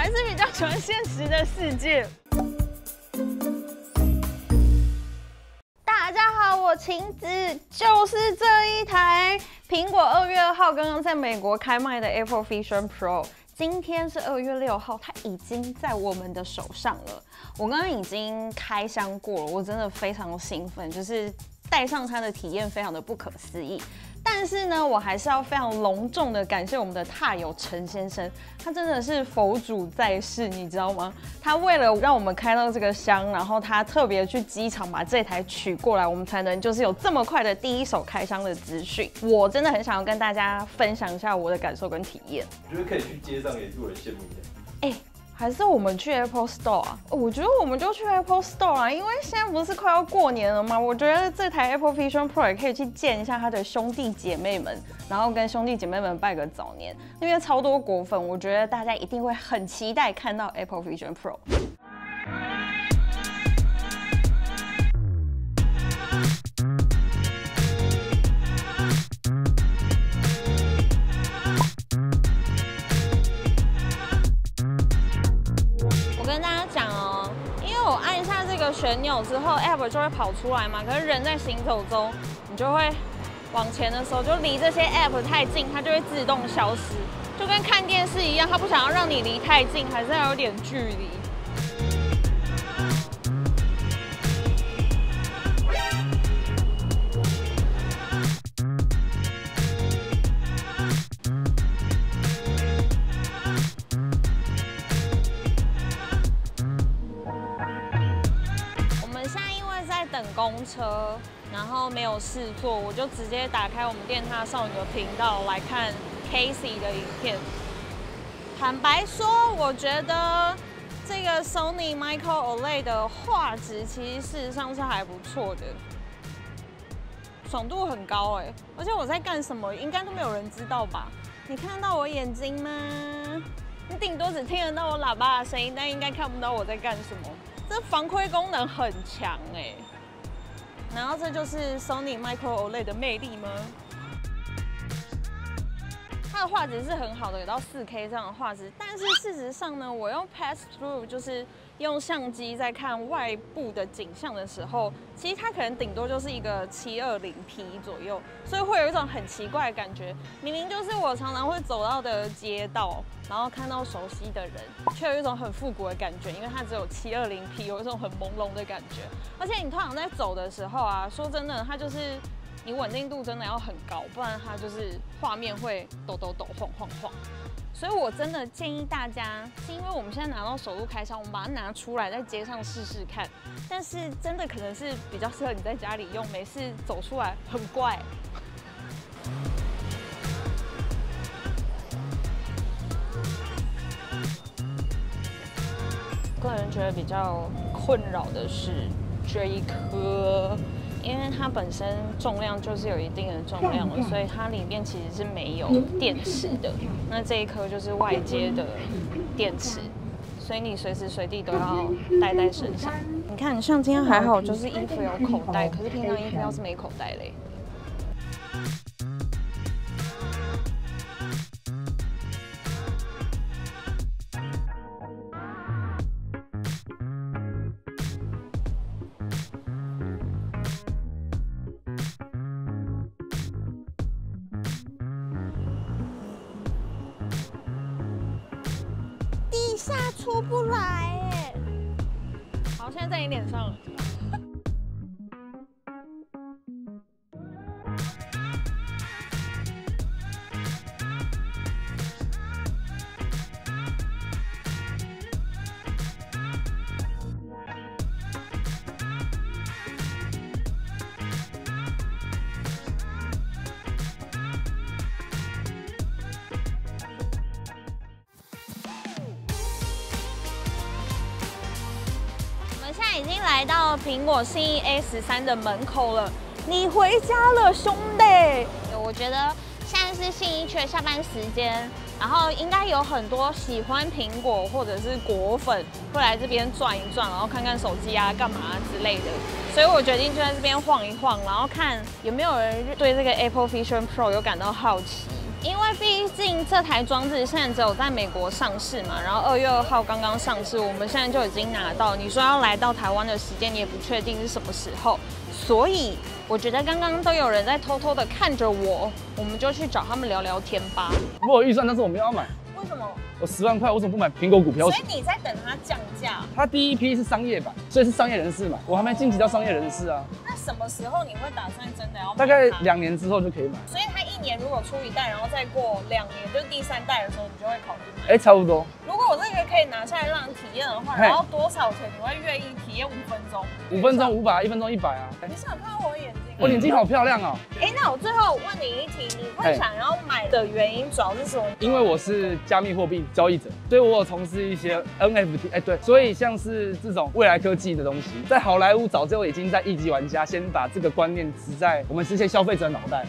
还是比较喜欢现实的世界。大家好，我晴子，就是这一台苹果2月2号刚刚在美国开卖的 Apple Vision Pro。今天是2月6号，它已经在我们的手上了。我刚刚已经开箱过了，我真的非常兴奋，就是戴上它的体验非常的不可思议。但是呢，我还是要非常隆重的感谢我们的踏友陈先生，他真的是佛祖在世，你知道吗？他为了让我们开到这个箱，然后他特别去机场把这台取过来，我们才能就是有这么快的第一手开箱的资讯。我真的很想要跟大家分享一下我的感受跟体验。 我觉得可以去街上也是有人羡慕的。 还是我们去 Apple Store 啊？我觉得我们就去 Apple Store 啊，因为现在不是快要过年了吗？我觉得这台 Apple Vision Pro 也可以去见一下他的兄弟姐妹们，然后跟兄弟姐妹们拜个早年。那边超多果粉，我觉得大家一定会很期待看到 Apple Vision Pro。旋钮之后 ，App 就会跑出来嘛。可是人在行走中，你就会往前的时候，就离这些 App 太近，它就会自动消失，就跟看电视一样，它不想要让你离太近，还是要有点距离。等公车，然后没有事做，我就直接打开我们电塔少女的频道来看 Casey 的影片。坦白说，我觉得这个 Sony Micro OLED 的画质其实事实上是还不错的，爽度很高哎，而且我在干什么应该都没有人知道吧？你看到我眼睛吗？你顶多只听得到我喇叭的声音，但应该看不到我在干什么。这防窥功能很强哎。然后这就是 Sony Micro OLED 的魅力吗？它的画质是很好的，有到4K 这样的画质。但是事实上呢，我用 Pass Through 就是用相机在看外部的景象的时候，其实它可能顶多就是一个720P 左右，所以会有一种很奇怪的感觉。明明就是我常常会走到的街道，然后看到熟悉的人，却有一种很复古的感觉，因为它只有720P， 有一种很朦胧的感觉。而且你通常在走的时候啊，说真的，它就是你稳定度真的要很高，不然它就是画面会抖抖抖、晃晃晃。所以我真的建议大家，是因为我们现在拿到首度开箱，我们把它拿出来在街上试试看。但是真的可能是比较适合你在家里用，没事走出来很怪。个人觉得比较困扰的是这一颗，因为它本身重量就是有一定的重量了，所以它里面其实是没有电池的。那这一颗就是外接的电池，所以你随时随地都要带在身上。你看，像今天还好，就是衣服有口袋，可是平常衣服要是没口袋嘞。地下出不来哎！好，现在在你脸上了。已经来到苹果信义 A13的门口了，你回家了，兄弟！我觉得现在是信义区的下班时间，然后应该有很多喜欢苹果或者是果粉会来这边转一转，然后看看手机啊、干嘛之类的。所以我决定就在这边晃一晃，然后看有没有人对这个 Apple Vision Pro 有感到好奇。 因为毕竟这台装置现在只有在美国上市嘛，然后2月2号刚刚上市，我们现在就已经拿到。你说要来到台湾的时间，你也不确定是什么时候，所以我觉得刚刚都有人在偷偷的看着我，我们就去找他们聊聊天吧。 我有预算，但是我没有要买。 为什么？ 我10万块，我怎么不买苹果股票？ 所以你在等它降价。 它第一批是商业版，所以是商业人士买，我还没晋级到商业人士啊。 那什么时候你会打算真的要买？ 大概2年之后就可以买。 所以它1年如果出1代，然后再过2年，就是第3代的时候，你就会考虑买。 哎，差不多。 如果我这个可以拿下来让你体验的话，然后多少钱你会愿意体验5分钟 ？5分钟500，1分钟100啊。 你想看我的眼睛？ 我眼睛好漂亮哦。 哎，那我最后问你一题，你会想要买的原因主要是什么？ 因为我是加密货币交易者，所以我有从事一些 NFT。哎，对，所以像是这种未来科技的东西，在好莱坞早就已经在一级玩家先把这个观念植在我们这些消费者脑袋。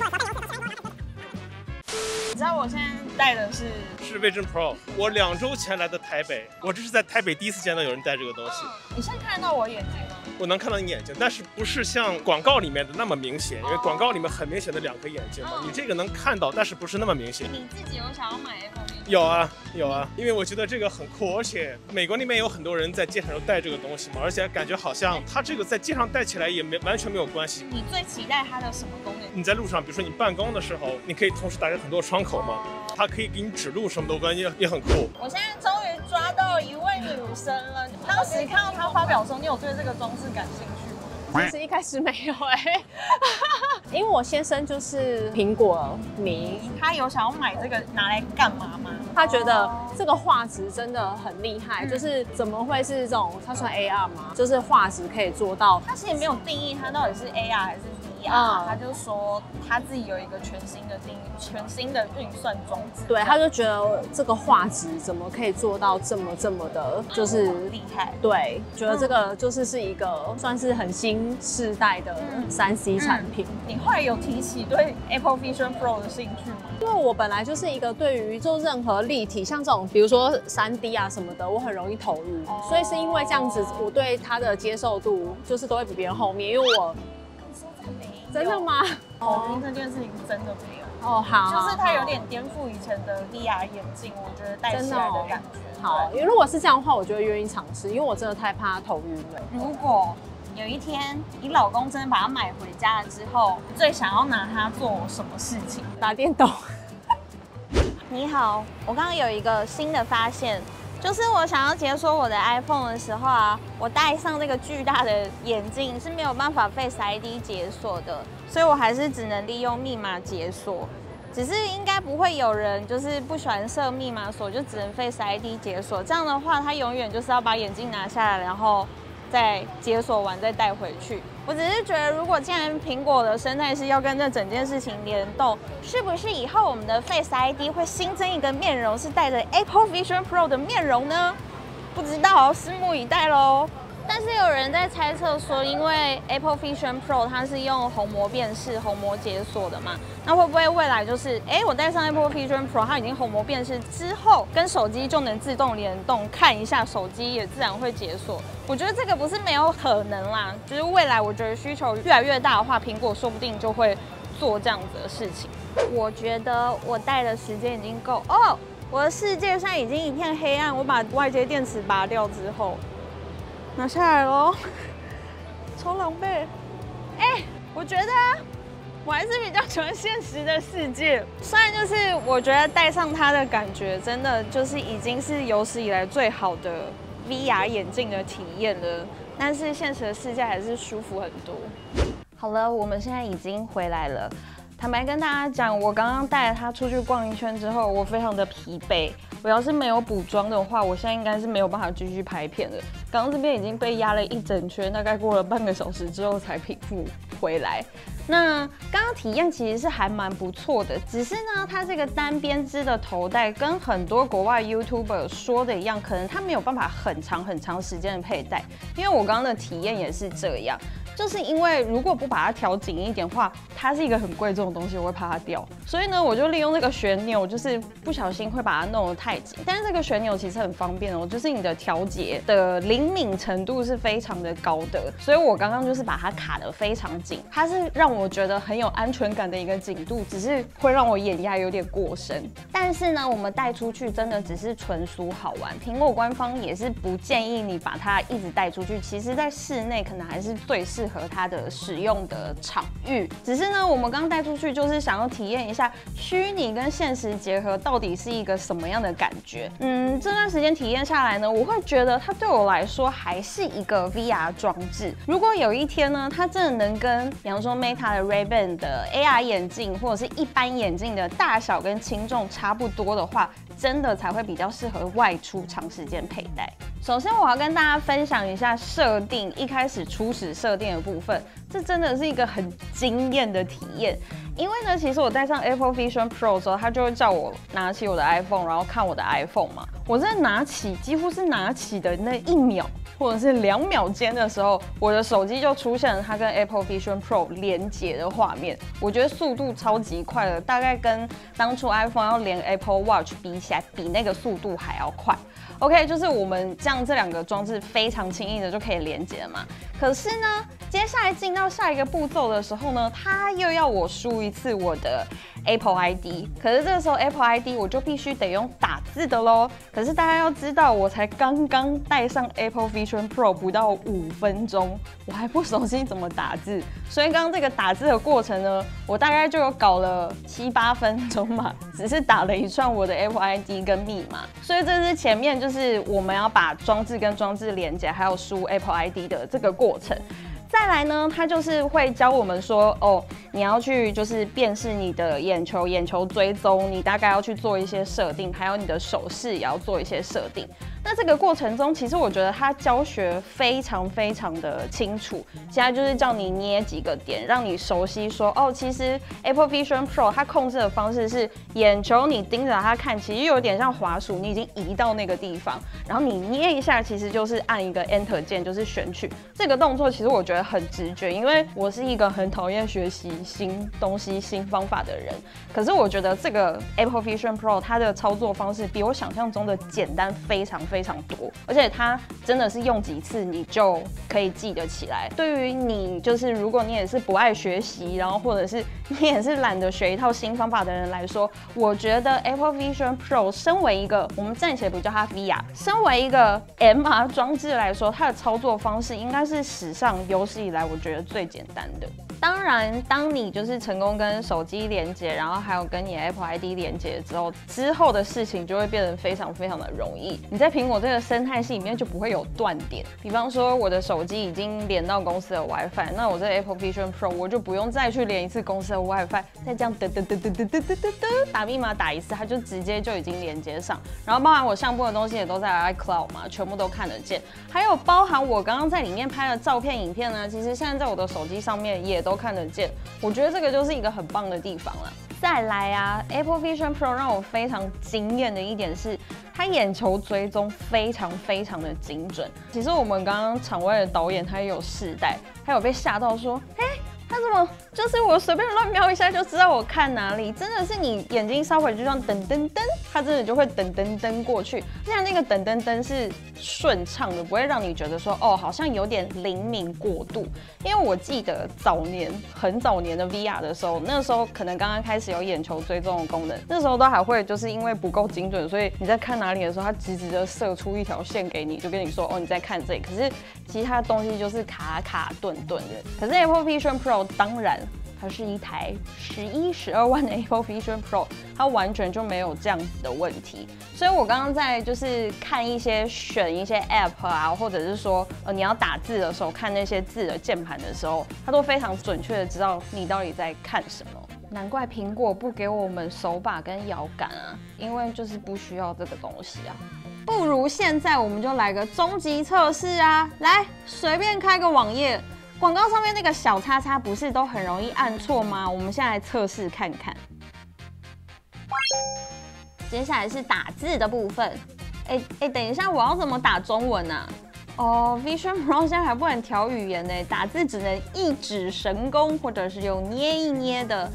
你知道我现在戴的是 Vision Pro， 我2周前来的台北，我这是在台北第一次见到有人戴这个东西。 你现在看得到我眼睛吗？ 我能看到你眼睛，但是不是像广告里面的那么明显，因为广告里面很明显的2颗眼睛嘛，你这个能看到，但是不是那么明显。 你自己有想要买 Apple Vision？ 有啊有啊，因为我觉得这个很酷，而且美国那边有很多人在街上都戴这个东西嘛，而且感觉好像它这个在街上戴起来也完全没有关系。 你最期待它的什么功能？ 你在路上，比如说你办公的时候，你可以同时打开很多窗口嘛，它可以给你指路什么的，我感觉也很酷。 我现在终于抓到一位女生了。当时看到她发表的时候，你有对这个装置感兴趣吗？ 其实一开始没有因为我先生就是苹果迷， 他有想要买这个拿来干嘛吗？ 他觉得这个画质真的很厉害，就是怎么会是这种？它算 AR 吗？就是画质可以做到。 他其实没有定义它到底是 AR 还是 VR，他就说他自己有一个全新的运算装置。 对，他就觉得这个画质怎么可以做到这么的，就是厉害。 对，觉得这个是一个算是很新世代的3C 产品。 你后来有提起对 Apple Vision Pro 的兴趣吗？ 因为我本来就是一个对于做任何立体，像这种比如说3D 啊什么的，我很容易投入，所以是因为这样子，我对它的接受度就是都会比别人后面，因为我。真的吗？ 我觉得这件事情真的没有。 哦，好， 就是它有点颠覆以前的 VR 眼镜，我觉得戴起来的感觉。 好，因为如果是这样的话，我就会愿意尝试，因为我真的太怕头晕了。 如果有一天你老公真的把它买回家了之后，最想要拿它做什么事情？ 打电动。 你好，我刚刚有一个新的发现。就是我想要解锁我的 iPhone 的时候啊，我戴上这个巨大的眼镜是没有办法Face ID 解锁的，所以我还是只能利用密码解锁。只是应该不会有人就是不喜欢设密码锁，就只能Face ID 解锁。这样的话，他永远就是要把眼镜拿下来，然后再解锁完再带回去。我只是觉得，如果既然苹果的生态是要跟这整件事情联动，是不是以后我们的 Face ID 会新增一个面容，是带着 Apple Vision Pro 的面容呢？不知道，拭目以待喽。但是有人在猜测说，因为 Apple Vision Pro 它是用虹膜辨识、虹膜解锁的嘛，那会不会未来就是，我戴上 Apple Vision Pro， 它已经虹膜辨识之后，跟手机就能自动联动，看一下手机也自然会解锁？我觉得这个不是没有可能啦，就是未来我觉得需求越来越大的话，苹果说不定就会做这样子的事情。我觉得我戴的时间已经够哦，我的世界上已经一片黑暗，我把外接电池拔掉之后。拿下来咯，超狼狈。我觉得我还是比较喜欢现实的世界。虽然就是我觉得戴上它的感觉，真的就是已经是有史以来最好的 VR 眼镜的体验了，但是现实的世界还是舒服很多。好了，我们现在已经回来了。坦白跟大家讲，我刚刚带着它出去逛一圈之后，我非常的疲惫。我要是没有补妆的话，我现在应该是没有办法继续拍片的。刚刚这边已经被压了一整圈，大概过了半个小时之后才平复回来。那刚刚体验其实是还蛮不错的，只是呢，它这个单编织的头带跟很多国外 YouTuber 说的一样，可能它没有办法很长时间的佩戴。因为我刚刚的体验也是这样。 就是因为如果不把它调紧一点的话，它是一个很贵重的东西，我会怕它掉。所以呢，我就利用这个旋钮，就是不小心会把它弄得太紧。但是这个旋钮其实很方便哦，就是你的调节的灵敏程度是非常的高的。所以我刚刚就是把它卡得非常紧，它是让我觉得很有安全感的一个紧度，只是会让我眼压有点过深。但是呢，我们带出去真的只是纯属好玩，苹果官方也是不建议你把它一直带出去。其实，在室内可能还是最适合它的使用的场域。只是呢，我们刚带出去就是想要体验一下虚拟跟现实结合到底是一个什么样的感觉。这段时间体验下来呢，我会觉得它对我来说还是一个 VR 装置。如果有一天呢，它真的能跟比方说 Meta 的 Ray-Ban 的 AR 眼镜或者是一般眼镜的大小跟轻重差不多的话，真的才会比较适合外出长时间佩戴。首先，我要跟大家分享一下设定，一开始初始设定的部分，这真的是一个很惊艳的体验。因为呢，其实我戴上 Apple Vision Pro 的时候，它就会叫我拿起我的 iPhone， 然后看我的 iPhone 嘛。我在拿起，几乎是拿起的那1秒或者是2秒间的时候，我的手机就出现了它跟 Apple Vision Pro 连接的画面。我觉得速度超级快的，大概跟当初 iPhone 要连 Apple Watch 比起来，比那个速度还要快。OK， 就是我们这2个装置非常轻易的就可以连接了嘛。可是呢，接下来进到下一个步骤的时候呢，它又要我输一次我的 Apple ID。可是这个时候 Apple ID 我就必须得用打字的咯。可是大家要知道，我才刚刚戴上 Apple Vision Pro 不到5分钟，我还不熟悉怎么打字，所以刚刚这个打字的过程呢，我大概就有搞了7、8分钟嘛，只是打了一串我的 Apple ID 跟密码。所以这是前面就是我们要把装置跟装置连接，还有输 Apple ID 的这个过程。再来呢，它就是会教我们说，哦，你要去就是辨识你的眼球追踪，你大概要去做一些设定，还有你的手势也要做一些设定。那这个过程中，其实我觉得它教学非常的清楚，现在就是叫你捏几个点，让你熟悉说，哦，其实 Apple Vision Pro 它控制的方式是眼球你盯着它看，其实有点像滑鼠，你已经移到那个地方，然后你捏一下，其实就是按一个 Enter 键，就是选取。这个动作其实我觉得很直觉，因为我是一个很讨厌学习新东西、新方法的人。可是我觉得这个 Apple Vision Pro 它的操作方式比我想象中的简单非常多，而且它真的是用几次你就可以记得起来。对于你就是如果你也是不爱学习，然后或者是你也是懒得学一套新方法的人来说，我觉得 Apple Vision Pro 身为一个我们暂且不叫它 VR， 身为一个 MR 装置来说，它的操作方式应该是史上有史以来我觉得最简单的。当然，当你就是成功跟手机连接，然后还有跟你的 Apple ID 连接之后的事情就会变得非常的容易。你在苹果这个生态系里面就不会有断点。比方说，我的手机已经连到公司的 WiFi， 那我这 Apple Vision Pro 我就不用再去连一次公司的 WiFi， 再这样打密码打一次，它就直接就已经连接上。然后包含我相簿的东西也都在 iCloud 嘛，全部都看得见。还有包含我刚刚在里面拍的照片、影片呢，其实现在在我的手机上面也都看得见。我觉得这个就是一个很棒的地方了。再来啊 ，Apple Vision Pro 让我非常惊艳的一点是，它眼球追踪非常的精准。其实我们刚刚场外的导演他也有试戴，他有被吓到说，他怎么就是我随便乱瞄一下就知道我看哪里？真的是你眼睛稍微就这样噔，它真的就会噔过去。这样那个噔是顺畅的，不会让你觉得说哦好像有点灵敏过度。因为我记得很早年的 VR 的时候，那时候可能刚刚开始有眼球追踪的功能，那时候都还会就是因为不够精准，所以你在看哪里的时候，它直的射出一条线给你，就跟你说哦你在看这里。可是其他的东西就是卡顿的。可是 Apple Vision Pro 当然，它是一台11、12万的 Apple Vision Pro， 它完全就没有这样子的问题。所以我刚刚在就是看选一些 App 啊，或者是说你要打字的时候看那些字的键盘的时候，它都非常准确的知道你到底在看什么。难怪苹果不给我们手把跟摇杆啊，因为就是不需要这个东西啊。不如现在我们就来个终极测试啊！来，随便开个网页。广告上面那个小叉叉不是都很容易按错吗？我们现在来测试看看。接下来是打字的部分。等一下，我要怎么打中文啊？ 哦 ，Vision Pro 现在还不能调语言呢，打字只能一指神功，或者是用捏一捏的。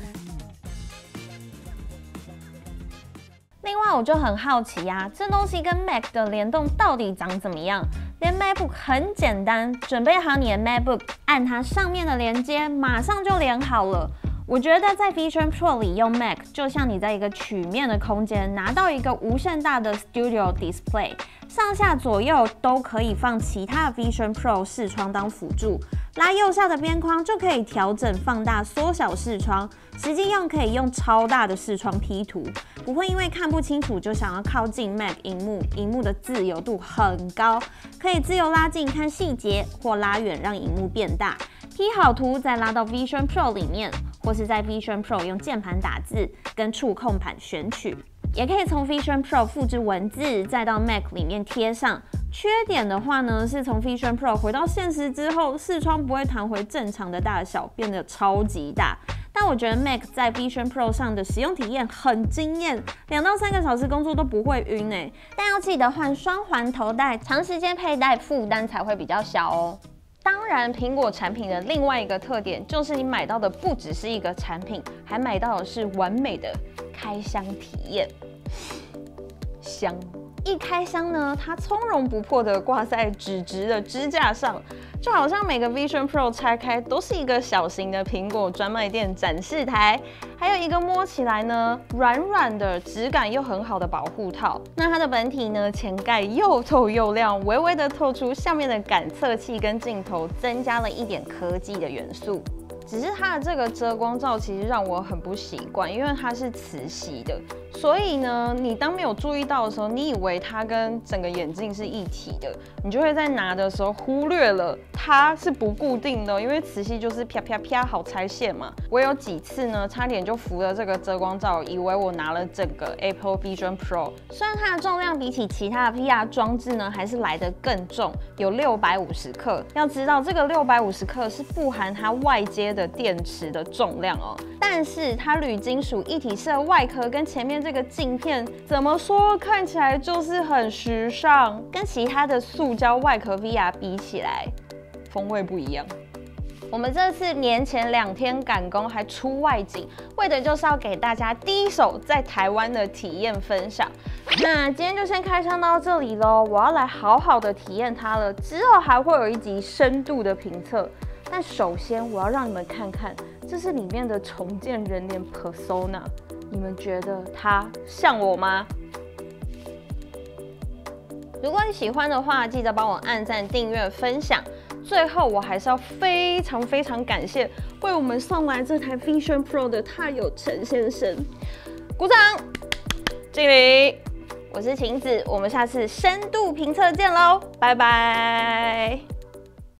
另外，我就很好奇啊，这东西跟 Mac 的联动到底长怎么样？连 MacBook 很简单，准备好你的 MacBook， 按它上面的连接，马上就连好了。我觉得在 Vision Pro 里用 Mac， 就像你在一个曲面的空间拿到一个无限大的 Studio Display， 上下左右都可以放其他的 Vision Pro 视窗当辅助，拉右下的边框就可以调整放大、缩小视窗，实际用可以用超大的视窗 P 图，不会因为看不清楚就想要靠近 Mac 荧幕，荧幕的自由度很高，可以自由拉近看细节，或拉远让荧幕变大。P 好图再拉到 Vision Pro 里面，或是在 Vision Pro 用键盘打字跟触控板选取，也可以从 Vision Pro 复制文字再到 Mac 里面贴上。缺点的话呢，是从 Vision Pro 回到现实之后，视窗不会弹回正常的大小，变得超级大。但我觉得 Mac 在 Vision Pro 上的使用体验很惊艳，2到3个小时工作都不会晕欸。但要记得换双环头带，长时间佩戴负担才会比较小哦。当然，苹果产品的另外一个特点就是你买到的不只是一个产品，还买到的是完美的开箱体验。香，一开箱呢，它从容不迫地挂在纸质的支架上，就好像每个 Vision Pro 拆开都是一个小型的苹果专卖店展示台，还有一个摸起来呢软软的、质感又很好的保护套。那它的本体呢，前盖又透又亮，微微的透出下面的感测器跟镜头，增加了一点科技的元素。只是它的这个遮光罩其实让我很不习惯，因为它是磁吸的，所以呢，你当没有注意到的时候，你以为它跟整个眼镜是一体的，你就会在拿的时候忽略了它是不固定的，因为磁吸就是啪啪啪好拆线嘛。我有几次呢，差点就扶了这个遮光罩，以为我拿了整个 Apple Vision Pro。虽然它的重量比起其他的 PR 装置呢，还是来得更重，有650克。要知道这个650克是不含它外接的电池的重量哦，但是它铝金属一体式的外壳跟前面这个镜片，怎么说看起来就是很时尚，跟其他的塑胶外壳 VR 比起来，风味不一样。我们这次年前2天赶工还出外景，为的就是要给大家第一手在台湾的体验分享。那今天就先开箱到这里咯，我要来好好的体验它了，之后还会有一集深度的评测。但首先我要让你们看看，这是里面的重建人脸 Persona， 你们觉得它像我吗？如果你喜欢的话，记得帮我按赞、订阅、分享。最后，我还是要非常感谢为我们送来这台 Vision Pro 的踏友陈先生，鼓掌！敬礼！我是晴子，我们下次深度评测见喽，拜拜。